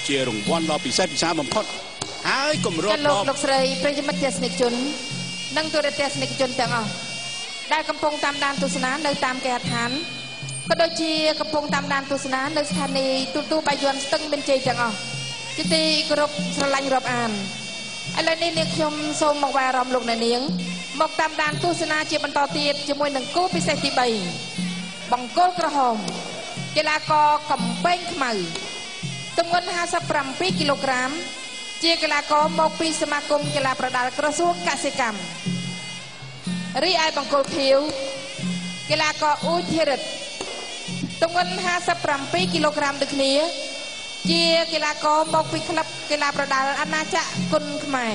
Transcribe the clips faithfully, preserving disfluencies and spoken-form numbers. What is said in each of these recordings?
ជារង្វាន់ដ៏ពិសេសពិសាបំផុតហើយកុំរកលោកលោកស្រីប្រិយមិត្តទស្សនិកជននិងទូរទស្សនិកជនទាំងអស់ដែលកំពុងតាមដានទស្សនានៅតាមគេហដ្ឋានក៏ដូចជាកំពុងតាមដានទស្សនានៅស្ថានីយ៍ទូរទស្សន៍បាយ័នស្ទឹងមានជ័យទាំងអស់ជាទីគោរពស្រឡាញ់រាប់អានឥឡូវនេះនាងខ្ញុំសូមមកវាអារម្មណ៍លោកអ្នកនាងមកតាមដានទស្សនាជាបន្តទៀតជាមួយនឹងគូពិសេសទីបីបង្គោលក្រហមកីឡាករកំពែងខ្មៅទម្ងន់ห้าสิบเจ็ดគីឡូក្រាមជាកីឡាករមកពីសមាគមកីឡាប្រដាល់ក្រសួងកសិកម្មរីឯបង្គោលខៀវកីឡាករអ៊ូធីរិតទម្ងន់ห้าสิบเจ็ดគីឡូក្រាមដូចគ្នាជាកីឡាករមកពីក្លឹបកីឡាប្រដាល់អាណាចក្រគុនខ្មែរ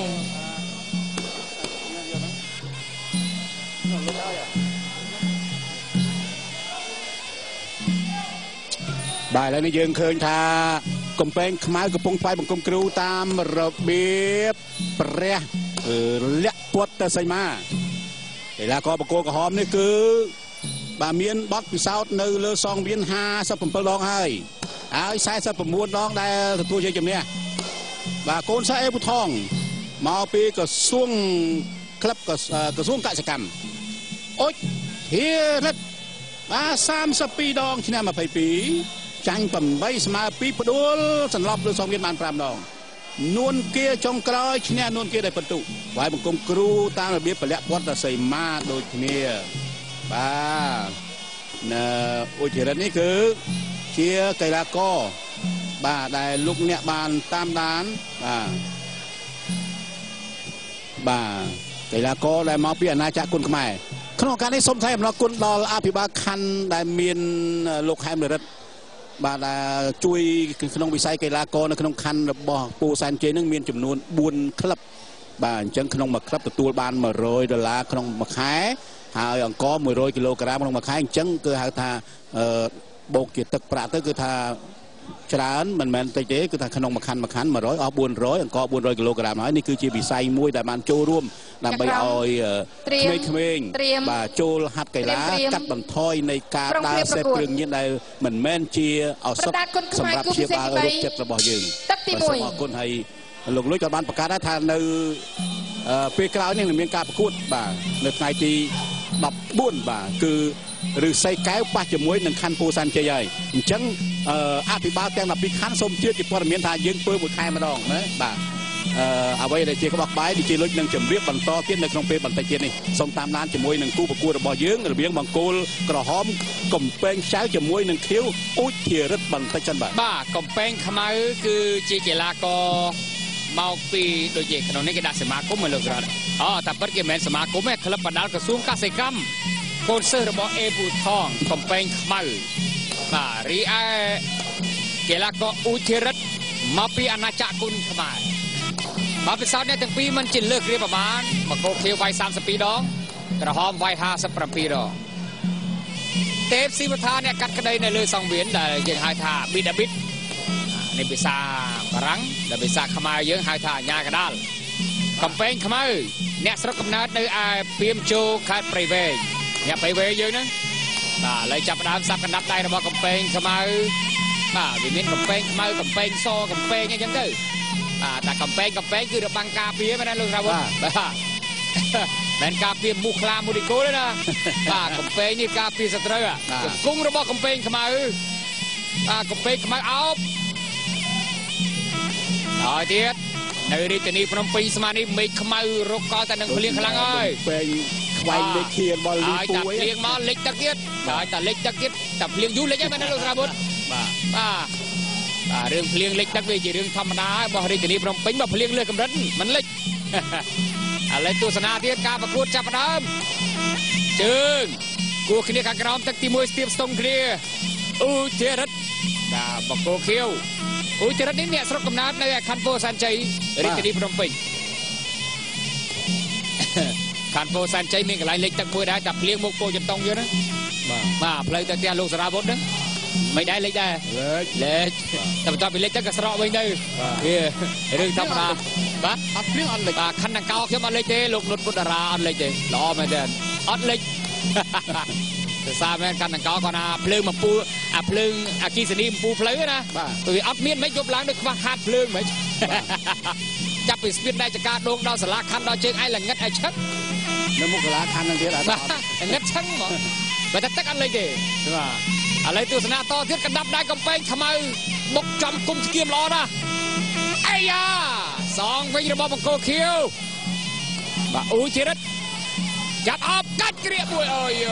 បាទឥឡូវនេះយើងឃើញថាកំពែងខ្មៅកំពុងថ្វាយបង្គំគ្រូតាមរបៀបព្រះលក្ខពុទ្ធសីមាកីឡាករបង្គោលក្រហមនេះគឺបាទមានបទពិសោធន៍នៅលើសងវៀនห้าสิบเจ็ดដងហើយហើយสี่สิบเก้าដងដែលទទួលជ័យជំនះបាទកូនសិស្សអេពូថងមកពីក្រសួងក្លឹបក្រសួងកសិកម្មអុចហៀរិតបាទសាមសិបពីរដងឈ្នះยี่สิบสองចាញ់แปดស្មើពីផ្ដួលសន្លប់លើសងវៀនបានห้าដងនួនគៀចុងក្រោយឈ្នះនួនគៀដោយពិន្ទុវាយបង្គំគ្រូតាមរបៀបពលៈពុទ្ធសីមាដូចគ្នាបាទនៅអ៊ុចរិតនេះគឺជាកីឡាករបាទដែលលោកអ្នកបានតាមដានបាទបាទកីឡាករដែលមកពីអាណាចក្រគុនខ្មែរក្នុងឱកាសនេះសូមថ្លែងអំណរគុណដល់អភិបាលខណ្ឌដែលមានលោកហែមរិទ្ធបាទជួយក្នុងវិស័យកីឡាករនៅក្នុងខណ្ឌរបស់ពូសែនជ័យនឹងមានចំនួនបួនក្លឹបបាទអញ្ចឹងក្នុងមួយក្លឹបទទួលបានmột trămដុល្លារក្នុងមួយខែហើយអង្គរmột trămគីឡូក្រាមក្នុងមួយខែអញ្ចឹងគឺហៅថាបូកជាទឹកប្រាក់ទៅគឺថាច្រើនមិនមែនតិចទេគឺថាក្នុងមួយខណ្ឌមួយខណ្ឌmột trămអស់bốn trămអង្គរbốn trămគីឡូក្រាមហើយនេះគឺជាវិស័យមួយដែលបានចូលរួមដើម្បីឲ្យក្មេងៗបាទចូលហាត់កីឡាកាត់បន្ថយនៃការដើរសេពគ្រឿងញៀនដែលមិនមែនជាឱសថសម្រាប់ព្យាបាលរោគចិត្តរបស់យើងសូមអរគុណហើយលោកលួយក៏បានប្រកាសដែរថានៅពេលក្រោយនេះនឹងមានការប្រកួតបាទនៅថ្ងៃទីដប់បួនបាទគឺឬសីកែវប៉ះជាមួយនឹងខណ្ឌពូសានជ័យហើយអញ្ចឹងអភិបាលទាំង12ខណ្ឌសូមជឿជាព័ត៌មានថាយើងធ្វើមួយខែម្ដងណាបាទអ្វីដែលជាក្បោះក្បាយដូចជាលុចនឹងជម្រាបបន្តទៀតនៅក្នុងពេលបន្តិចទៀតនេះសូមតាមដានជាមួយនឹងគូប្រកួតរបស់យើងរបៀងបង្គោលក្រហមកំពែងខ្ចៅជាមួយនឹងខៀវអ៊ូធីរិតបន្តិចសិនបាទបាទកំពែងខ្មៅគឺជាកីឡាករមកពីដូចជាក្នុងនេះគេដាក់សមាគមមកលើក្រោយអូតែពិតគេមិនមែនសមាគមទេក្លឹបបណ្ដាលក្រសួងកសិកម្មកូនសិស្សរបស់អេពូថងកំពែងខ្មៅបាទរីឯកីឡាករអ៊ូធីរិតមកពីអាណាចក្រគុនខ្មែរមកពិសោធន៍អ្នកទាំងពីរមិនជាលើករៀបប្រមាណមកគោខៀវវាយសាមសិបពីរដងក្រហមវាយห้าสิบเจ็ดដងទេពស៊ីវថាអ្នកកាត់ក្តីនៅលើសង្វៀនដែលយើងហៅថាប៊ីដាប៊ីតនេះភាសាបារាំងដែលភាសាខ្មែរយើងហៅថាអាញាកដាលកំពែងខ្មៅអ្នកស្រុកកំណើតនៅឯភៀមជោខេត្តព្រៃវែងអ្នកព្រៃវែងយើងហ្នឹងបាទឥឡូវចាប់ផ្ដើមសាប់កណ្ដាប់ដៃរបស់កំពែងខ្មៅបាទវាមានកំពែងខ្មៅកំពែងសកំពែងអីចឹងទៅបាទតែកំពែងកំពែងគឺរបាំងការពារមែនណាលោករាវុធបាទមិនការពារមូសខ្លាមូឌីកូទេណាបាទកំពែងនេះការពារសត្រូវគង្គរបស់កំពែងខ្មៅបាទកំពែងខ្មៅអោបហើយទៀតនៅរាជធានីភ្នំពេញស្មាននេះមេឃខ្មៅរកកលតែនឹងភ្លៀងខ្លាំងហើយពេញខ្វែងលេខធៀនបលលីពួយតែភ្លៀងមកលេខទឹកទៀតហើយតែលេខទឹកទៀតតែភ្លៀងយូរលេខហ្នឹងមែនណាលោករាវុធបាទបាទបាទរឿងភ្លៀងលេខទឹកវាជារឿងធម្មតារបស់រាជធានីភ្នំពេញមកភ្លៀងលើកម្រិតមិនលេខឥឡូវទស្សនាទៀតការប្រកួតចាប់ផ្ដើមជើងគួរគ្នាខាងក្រោមទឹកទីមួយស្ទាបស្ទង់គ្នាអ៊ូធីរិតបាទបកគោខៀវអ៊ូធីរិតនេះអ្នកស្រុកកំណើតនៅខណ្ឌពោធិ៍សែនជ័យរាជធានីភ្នំពេញខណ្ឌពោធិ៍សែនជ័យមានកន្លែងលេខទឹកមួយដែរតែភ្លៀងមុខពោធិ៍ចន្ទង់យើងហ្នឹងបាទបាទផ្លូវទៅផ្ទះលោកសារាវុធហ្នឹងមិនដែរលេខដែរលេខលេខតែបន្ទាប់ពីលេខទឹកក៏ស្រកវិញទៅវារឿងធម្មតាបាទអត់ភ្លៀងអត់លេខបាទខណ្ឌដង្កោខ្ញុំអត់លេខទេលោកនុតពុទ្ធរាអត់លេខទេល្អមែនទេអត់លេខ xa men căn đằng có còn à phơi mà pu à phơi à kỳ sinh pu phơiนะตัวอัดเมียนไม่ยบล้างด้วยความขาดเพลิงไหมจับไปสปีดได้จากการโด่งดาวสลาคันดาวเชิงไอ้หลังงัดไอ้ชัดในมุกสลาคันนั่นเดียวอะไรงัดชังหรอไปตัดตักอะไรเก๋ใช่ป่ะอะไรตัวสนาต่อเทียบกันดับได้กำแพงขมายบกจำกุมเกียมรอนะไอ้ยาสองไปยืนบอลบังโกคิวบ่าอุ้ยเจริญจับออกกัดเกลียบบุยโอ้ย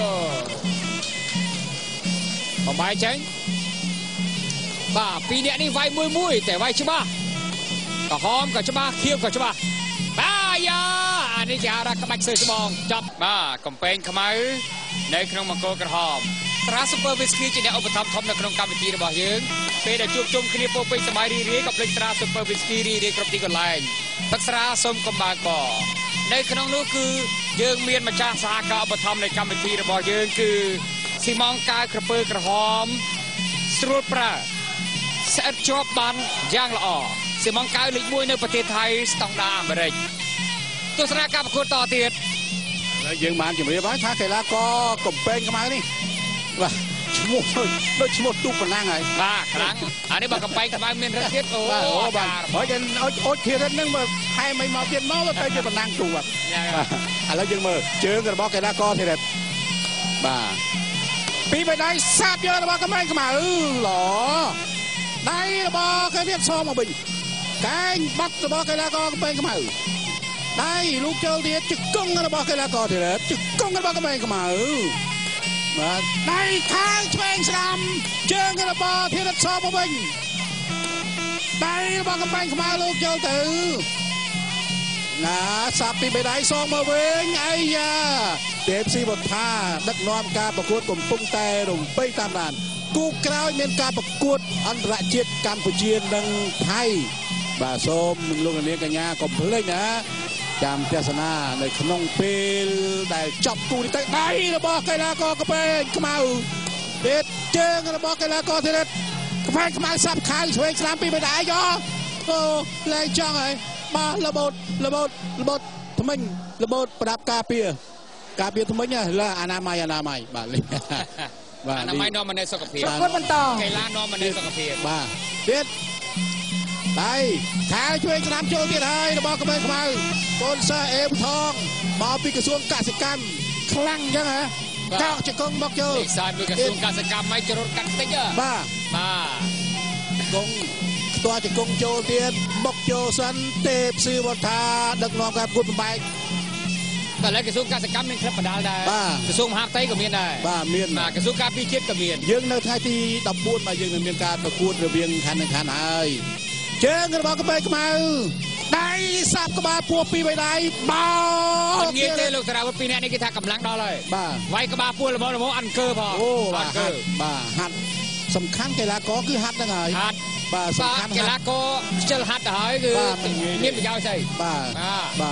บอลใบเชงบ่าปีนี้นี่ไวมุยมุยแต่ไวใช่ป่ะก็หอมก็ใช่ป่ะเคี้ยวก็ใช่ป่ะบ่ายาอันนี้จะอะไรก็ไม่เคยสมองจับบ่ากำแพงขมายในขนมมังโกกระหอมตราซูเปอร์วิสกี้จะได้อุปถัมภ์ทอมในขนมกรรมวิธีระบาดยืงเป็นจุ่มจุ่มคณีโปเป็นสมัยรีเรียกับเพลงตราซูเปอร์วิสกี้รีเรียกรับที่กันไลน์ทักษะสมกบาก่อในขนมนู้คือยืงเมียนมาจากสหกรณ์อุปถัมภ์ในกรรมวิธีระบาดยืงคือสีมองกายกระเปือกระหอมสรุปปลาเสดจอบบันย่างละอ่อสีมองกายลิบมวยในประเทศไทยสตองดาอเมริกตัวสถานการณ์ประกวดต่อเตียดแล้วยังมาอย่างเรียบร้อยท่าเกล้าก็กบเป็นกันมานี่ว่าชมดโดยชมดตู้ปนั่งไงบ้าครั้งอันนี้บอกกับไปกับไปเมียนรัฐเทียดโอ้โหบ้าเพราะฉะนั้นโอ๊ตเทียนนั่งมาให้ไม่มาเปลี่ยนม้อแล้วไปจะปนั่งตู้อ่ะอ่ะแล้วยังมือเจอกันบอกเกล้าก็เทียดบ้าปีไปได้ทราบเยอะแล้วบอกกันไปกันมาเออหรอได้แล้วบอกกันเรียกซองมาบินแกงบัตรบอกเกล้าก็ไปกันมาได้ลูกเจ้าเดียจึกก้งกันบอกกันแล้วก็เถิดจึกก้งกันบอกกันไปกันมาเออมาได้ทางเชงสนามเจอกันบอกเถิดสอบมาบินได้บอกกันไปกันมาลูกเจ้าตือนะสับปีไปได้ซองมาเวงไอ้ยาเด็บซีบทท่านักนอมการประกวดกลุ่มปุ้งแต่หนุ่มไปตามด่านกูกล่าวเมียนการประกวดอันระเจียดกัมพูชีดังไทยบ่าส้มมึงลงเรียนกันยากลมเพลินนะจำเทศนาในขนมเปลได้จับกูได้ได้ระบอกไกลาก็กระเปงขมาวเด็ดเจอกันระบอกไกลาก็เด็ดกระเปงขมาวสับขายช่วยสามปีไปได้ย่อโอ้แรงจังเลยมาระเบิดระเบิดระเบิดทำไมระเบิดประดับกาเปียกาเปียทำไมเนี่ยละอนามัยอนามัยบ้าเลยอนามัยนอมันในสกปรกคนมันต่อไก่ล้านนอมันในสกปรกบ้าเด็ดได้ขายช่วยสนามโจที่ไทยระบอกกระเบนขมาวปนซาเอฟทองมาปีกระทรวงเกษตรกรรมคลั่งยังไงเจ้าจะกงบอกโจอีสานปีกระทรวงเกษตรกรรมไม่จรดกันติ๊กเยอะบ้าบ้ากงตัวจะกงโจเตียนบอกโจสันเตปซีวัฒนาดักนองกับกุฎใบแต่แล้วกระทรวงเกษตรกรรมนี่ครับประดาได้กระทรวงมหาดไทยก็มีได้บ้าเมียนมากระทรวงการพิจิตรก็มียังในไทยที่ดับปูนมายังในเมียนการประกวดระเบียงคันในคันไอเจอกันบอกกันไปกันมาได้สับกบาปัวปีไปได้บ้าเงี้ยเลยลูกสาวว่าปีนี้นี่กีตาร์กำลังดอเลยบ้าไว้กบาปัวละมั้งละมั้งอันเกอร์พอโอ้บ้าฮัดบ้าฮัดสำคัญเกล้าก็คือฮัดยังไงฮัดบ้าสำคัญเกล้าก็เจอฮัดหายคือเงี้ยไปยาวใช่บ้าบ้า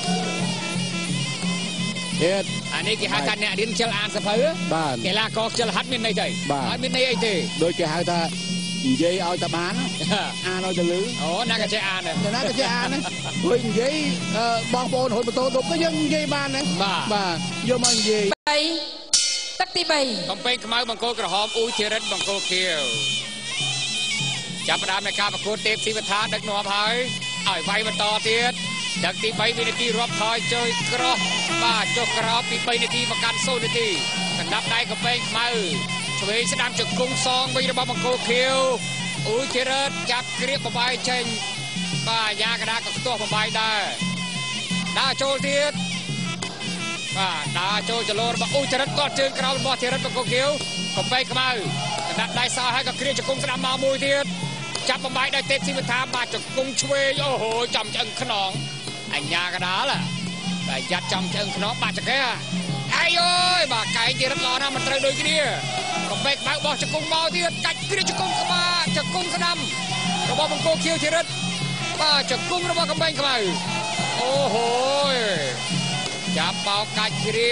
เฮ็ดอันนี้กี่ฮัดกันเนี่ยดินเชลอันสะเพอบ้าเกล้าก็เจอฮัดมีในใจบ้ามีในไอเจโดยเกล้าตายี่เอาตะบานอ่านเอาจะลือโอ้น่าจะใช่อ่านนะแต่น่าจะใช่อ่านนะเฮ้ยยี่บางโปนหดประตูดุก็ยังยี่บานนะบ้าบ้าโยมันยี่ใบตักตีใบกำแพงขมายบังโกกระหอมอุ้ยเทรัตบังโกเขียวจับประดามในการประกวดเทปสีประธานดักหนวมหายอ่อยไฟมันต่อเทียดจากตีใบวินาทีรอบทอยเจยกรอบบ้าโจกรอบปีใบนาทีประกันโซนาทีกันนับได้กำแพงขมายช่วยสนามจุดกุ้งซองไประบำบังโกเขียวอุ้ยเจริญจับเกลียบประบายเชงบ้ายากระดากับตัวประบายได้ดาโจเทียดบ้าดาโจจะโลระบอุ้ยเจริญกอดเชิงกราวบอเจริญบังโกเขียวกับไปขมายกันนับได้สาให้กับเกลียบจุดกุ้งสนามมามุยเทียดจับประบายได้เต็มที่มันทำมาจุดกุ้งช่วยโอ้โหจำเชิงขนองไอ้ยากระดาล่ะแต่ยัดจำเชิงขนองบาดจะแค่ไอ้โอ้ยบ้าไก่เจริญรอนะมันเตยโดยกี้ก็เบกบอกจะกุ้งเมาที่กัดกระจะกุ้งขมาจะกุ้งขนำระบบมันโกเคียวที่รัดป้าจะกุ้งระบบกำแพงขมาโอ้โหจับเป่ากัดกระ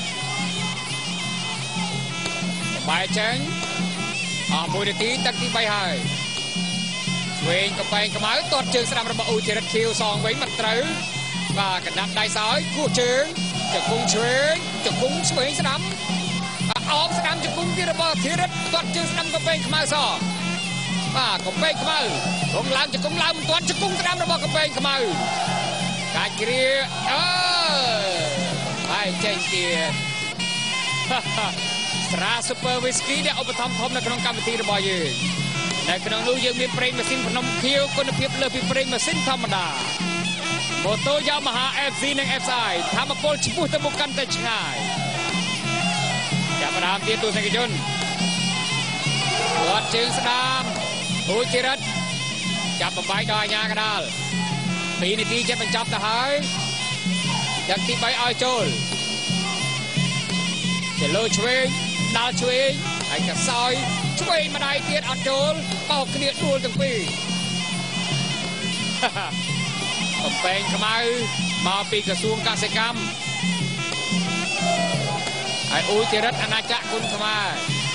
ใบเชงอ่ามวยตีตักที่ใบหายเวงกำแพงขมาตอดเชิงสนามระบบอุทิรัดเคียวสองไว้มันเตยป้ากันนับได้สายกู้เชิงจะกุ้งเชิงจะกุ้งสวยสนามអោបស្ដាំជង្គង់ទៀតរបស់ធីរិតទាត់ជើងស្ដាំកំពែងខ្មៅសបាទកំពែងខ្មៅរងឡើងជង្គង់ឡើងមិនទាន់ជង្គង់ស្ដាំរបស់កំពែងខ្មៅកាច់គ្រាអើហើយចេញទៀតស្រាស៊ូពើវីស្គីដែលឧបត្ថម្ភធំនៅក្នុងកម្មវិធីរបស់យើងនៅក្នុងនោះយើងមានប្រេងម៉ាស៊ីនភ្នំខៀវគុណភាពលើសពីប្រេងម៉ាស៊ីនធម្មតាម៉ូតូយ៉ាម៉ាហា เอฟ ซี និង เอฟ ไอ ថាមពលឈ្មោះទៅមុខកាន់តែឆ្ងាយចាប់ផ្ដើមទៀតទស្សនិកជនគាត់ជើងស្ដាមអូជីរិតចាប់បំបាយដល់អាញាកដាលពីរនាទីចិត្តបញ្ចប់ទៅហើយយ៉ាងទីបីឲ្យចូលជាលើឆ្វេងដាល់ឆ្វេងហើយកសោយឆ្វេងម្ដាយទៀតអត់ចូលបោកគ្នាដួលទាំងពីរកំពែងខ្មៅមកពីក្រសួងកសិកម្មហើយអ៊ូជីរិតអាណាចក្រគុណខ្មែរ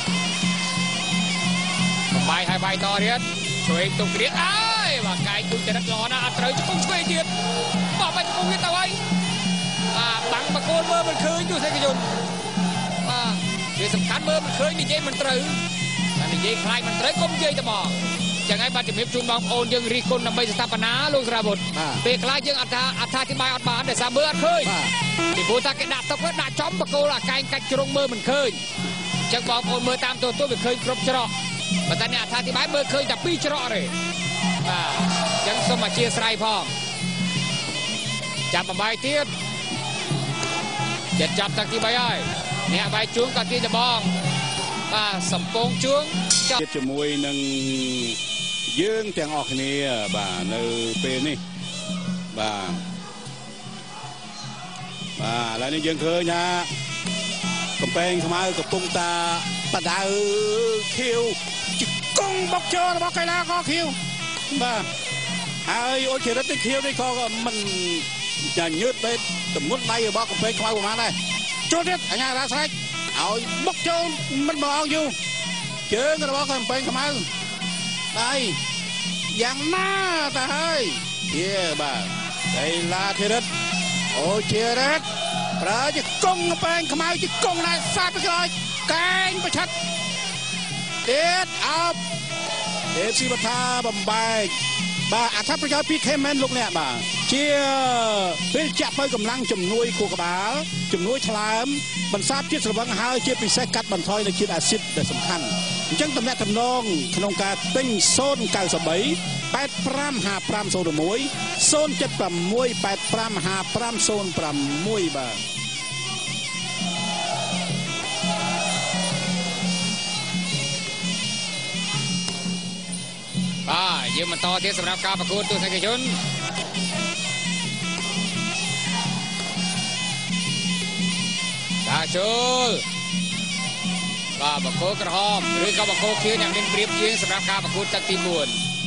បំបាយហើយបាយតទៀតឆ្វេងទុកគ្រាអើយបាទកាយអ៊ូជីរិតល្អណាស់អត់ត្រូវជង្គង់ឆ្វេងទៀតបោះបាយជង្គង់ទៀតទៅហើយបាទបាំងបកគោលមើលមិនឃើញទស្សនិកជនបាទវាសំខាន់មើលមិនឃើញនិយាយមិនត្រូវតែនិយាយខ្លាចមិនត្រូវកុំនិយាយតែមកចឹងហើយបាទជំរាបជូនបងប្អូនយើងរិះគន់ដើម្បីស្ថាបនាលោកស្រាវុធពេលខ្លះយើងអត់ថាអត្ថាធិប្បាយអត់បានតែសារមើលអត់ឃើញពីព្រោះថាគេដាក់ទុកដាក់ចំបកគោលអាកែងកាច់ជ្រុងមើលមិនឃើញចឹងបងប្អូនមើលតាមទូទៅវាឃើញគ្រប់ច្រកប៉ុន្តែអ្នកអត្ថាធិប្បាយមើលឃើញតែពីរច្រកទេបាទចឹងសូមអធិស្ឋានផងចាប់បំបាយទៀតចិត្តចាប់តាំងទីបីហើយអ្នកបាយជួងក៏ទីដបងបាទសំពងជួងចាប់ជាមួយនឹងយើងទាំងអស់គ្នាបាទនៅពេលនេះបាទបាទឥឡូវនេះយើងឃើញថាកំពែងខ្មៅកំពុងតាបដៅខៀវជង្គង់បុកជើរបស់កីឡាករខៀវបាទហើយអូជីរិតនេះខៀវនេះក៏មិនញញើតពេកទម្ងន់ដៃរបស់កំពែងខ្មៅប្រហែលដែរចូលទៀតអញ្ញារាស្រេចឲ្យបុកចូលមិនមកយូរជើងរបស់កំពែងខ្មៅដៃយ៉ាងណាទៅហើយយេបាទកីឡាធីរិតអូជីរិតប្រើជង្គង់កំពែងខ្មៅជង្គង់ណែសាប់ទៅក្រោយកែងប្រឆិតទៀតអោបទេពស៊ីវថាបំបែកបាទអត្ថប្រយោជន៍ពី Khmer លោកអ្នកបាទជាពេលចាក់បើកម្លាំងជំនួយខួរក្បាលជំនួយថ្លើមបន្សាបជាតិស្រវឹងហើយជាពិសេសកាត់បន្ថយនៅជាតិអាស៊ីតដែលសំខាន់អញ្ចឹងតំណាក់តំណងក្នុងការទិញศูนย์ เก้า สาม แปด ห้า ห้า ห้า ศูนย์ หนึ่ง ศูนย์ เจ็ด หก แปด ห้า ห้า ห้า ศูนย์ หนึ่งបាទបាទយើងបន្តទៀតសម្រាប់ការប្រកួតទស្សនិកជនដាក់ចូលបាទបកគោក្រហមឬក៏បកគោខៀវអ្នកមានប្រៀបជាងសម្រាប់ការប្រកួតទឹកទីបួន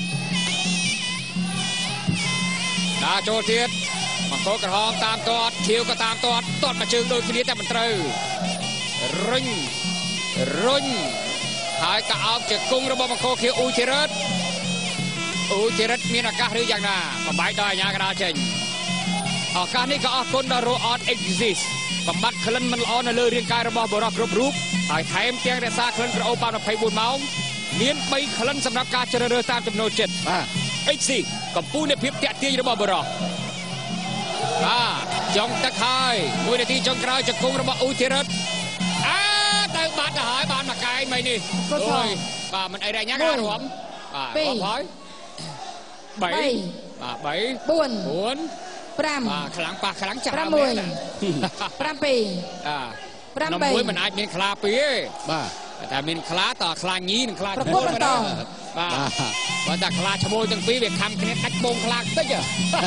ដាក់ចូលទៀតបកគោក្រហមតាមទាត់ខៀវក៏តាមទាត់ទាត់មួយជើងដូចគ្នាតែមិនត្រូវរុញរុញហើយក៏អោបជង្គង់របស់បកគោខៀវអ៊ូជីរិតអូជីរិតមានឱកាសឬយ៉ាងណាបំបាយដល់អាញាកដាលចេញឱកាសនេះក៏អរគុណដល់ Road Exist បំបត្តិក្លិនមិនល្អនៅលើរាងកាយរបស់បុរសគ្រប់រូបហើយថែមទាំងរក្សាក្លិនក្រអូបបានម្ភៃបួនម៉ោងមានបីក្លិនសម្រាប់ការជ្រើសរើសតាមចំណូលចិត្តបាទ Exist កម្ពុជានៃភាពតាក់ទាញរបស់បុរសបាទចុងទឹកហើយមួយនាទីចុងក្រោយជង្គង់របស់អ៊ូជីរិតអើទៅបាត់ទៅហើយបានមកកែងមិននេះអូយបាទមិនអីដែរអាញាកដាលរួមបាទរួមហើយ3បាទ3 4 5បាទខ្លាំងប៉ះខ្លាំងចាស់មែន 7 7 នំមួយមិនអាចមានខ្លាពីរទេបាទតែមានខ្លាតខ្លាញីនិងខ្លាឈ្មោលបន្តបាទបើតែខ្លាឈ្មោលទាំងពីរវាខំគ្នាដាច់បងខ្លាតិច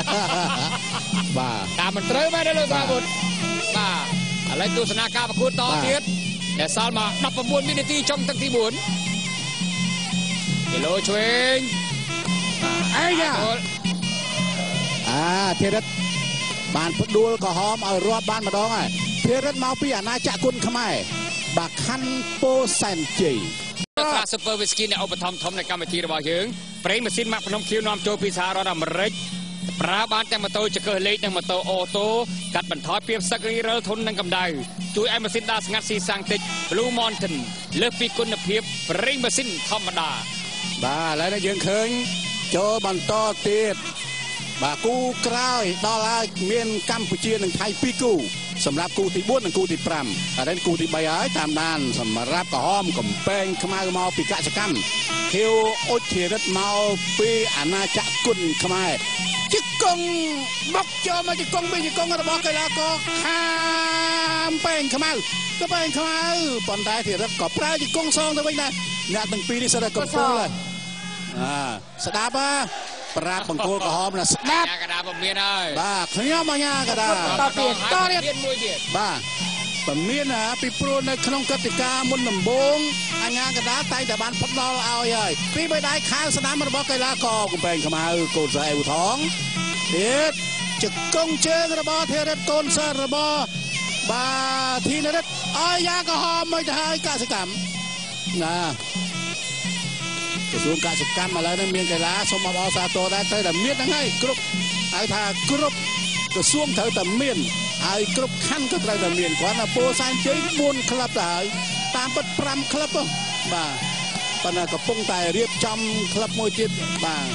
បាទតាមមិនត្រូវមែនទេលោកស្រាវុធបាទឥឡូវទស្សនាការប្រកួតតទៀតដែលសល់មកដប់ប្រាំបួនវិនាទីចុងទឹកទីបួនគីឡូឆ្វេងអីយ៉ាអាធីរិតបានផ្ដួលក្រហមឲ្យរាប់បានម្ដងហើយធីរិតមកពីអាណាចក្រគុនខ្មែរបាទខណ្ឌពោធិ៍សែនជ័យត្រាស៊ូពើវីស្គីនៃឧបត្ថម្ភធំនៃកម្មវិធីរបស់យើងប្រេងម៉ាស៊ីនម៉ាក់ភ្នំខៀវនាំចូលពីសហរដ្ឋអាមេរិកប្រើបានទាំងម៉ូតូចង្កឹះលេខនិងម៉ូតូអូតូកាត់បន្ថយភាពសឹករីរើលធន់នឹងកម្ដៅជួយឲ្យម៉ាស៊ីនដាល់ស្ងាត់ស៊ីសាំងតិច Blue Mountain លើសពីគុណភាពប្រេងម៉ាស៊ីនធម្មតាបាទឥឡូវនេះយើងឃើញចូលបន្តទៀតបាទគូក្រោយដល់ហើយមានកម្ពុជានិងថៃពីរគូសម្រាប់គូទីបួននិងគូទីប្រាំឥឡូវគូទីបីហើយតាមដានសម្រាប់ក្រហមកំពែងខ្មៅមកពីកសិកម្មខៀវអុចធីរិតមកពីអាណាចក្រគុនខ្មែរជិះកង់បុកចូលមកជិះកង់វិញជិះកង់របស់កីឡាករខាំប៉ែងខ្មៅទៅប៉ែងខ្មៅប៉ុន្តែធីរិតក៏ប្រើជិះកង់សងទៅវិញដែរអ្នកទាំងពីរនេះសិតតែកំពុងហើយអាស្ដាប់ហ่าប្រាប់បង្គោលក្រហមណាស្ដាប់កដាពមៀនហើយបាទខ្ញុំអញ្ញាកដាតទៀតតទៀតមួយទៀតបាទពមៀនណាពីព្រោះនៅក្នុងកតិកាមុនដំបូងអញ្ញាកដាតែតែបានផ្ដល់ឲ្យហើយពីបីដៃខាងស្ដាំរបស់កីឡាករកំពែងខ្មៅកូនសើអេវថងទៀតជង្គង់ជើងរបស់ធីរិតកូនសើរបស់បាទធីរិតអញ្ញាក្រហមមកទៅហើយកសិកម្មណាក្រសួងកសិកម្មឥឡូវនេះមានកីឡាសូមអបអរសាទរដែរត្រូវតែមានហ្នឹងហើយគ្រប់ហៅថាគ្រប់ក្រសួងត្រូវតែមានហើយគ្រប់ខណ្ឌក៏ត្រូវតែមានគ្រាន់តែពោធិ៍សែនជ័យបួនក្លឹបទៅហើយតាមពិតប្រាំក្លឹបហ៎បាទប៉ុន្តែកំពុងតែរៀបចំក្លឹបមួយទៀតបាទ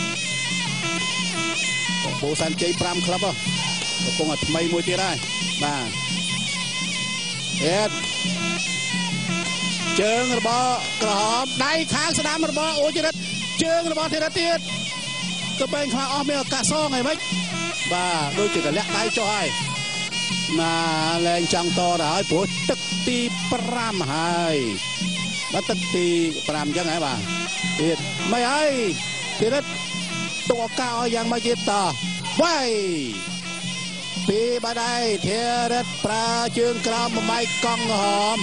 ពោធិ៍សែនជ័យប្រាំក្លឹបហ៎កំពុងតែថ្មីមួយទៀតហើយបាទអេតជើងរបស់ក្រហមដៃខាងស្ដាំរបស់អូចរិតជើងរបស់ធីរិតទៀតទៅបែងខ្វះអស់មានឱកាសសងហើយមិនបាទដូចជាតម្លាក់ដៃចុះហើយណាលែងចង់តទៅហើយព្រោះទឹកទីប្រាំហើយបាទទឹកទីប្រាំអញ្ចឹងហើយបាទទៀតមិនហើយធីរិតទុកឱកាសឲ្យយ៉ាងម៉េចទៀតតវាយពីបាដៃធីរិតប្រើជើងក្រោមបំបីកង់ក្រហម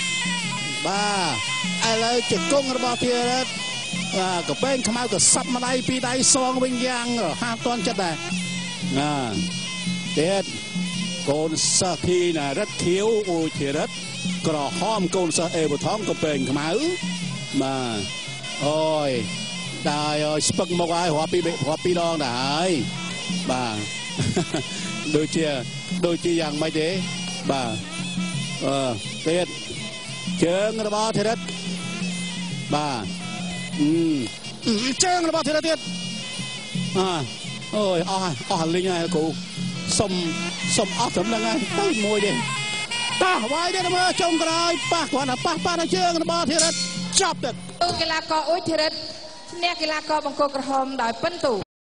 បាទឥឡូវជង្គង់របស់ធីរិតបាទកំពែងខ្មៅក៏សាប់ម្ដាយពីដៃសងវិញយ៉ាងហាតន់ចិត្តដែរណាទៀតកូនសិស្សធីណារិតខៀវអូធីរិតក្រហមកូនសិស្សអេវថងកំពែងខ្មៅបាទអូយដែរឲ្យស្ពឹកមកហើយរាប់ពីរាប់ពីដងដែរហើយបាទដូចជាដូចជាយ៉ាងម៉េចទេបាទអឺទៀតជើងរបស់ធីរិតបាទជើងរបស់ធីរិតទៀតអើអូយអស់អស់លីងហើយគ្រូសុំសុំអស់ត្រឹមហ្នឹងហើយទៅមួយទេតោះវាយទៀតមើលចុងក្រោយប៉ះគ្រាន់តែប៉ះប៉ះដល់ជើងរបស់ធីរិតចប់ទៅកីឡាករអ៊ុយធីរិតឈ្នះកីឡាករបង្គោលក្រហមដោយពិនទូ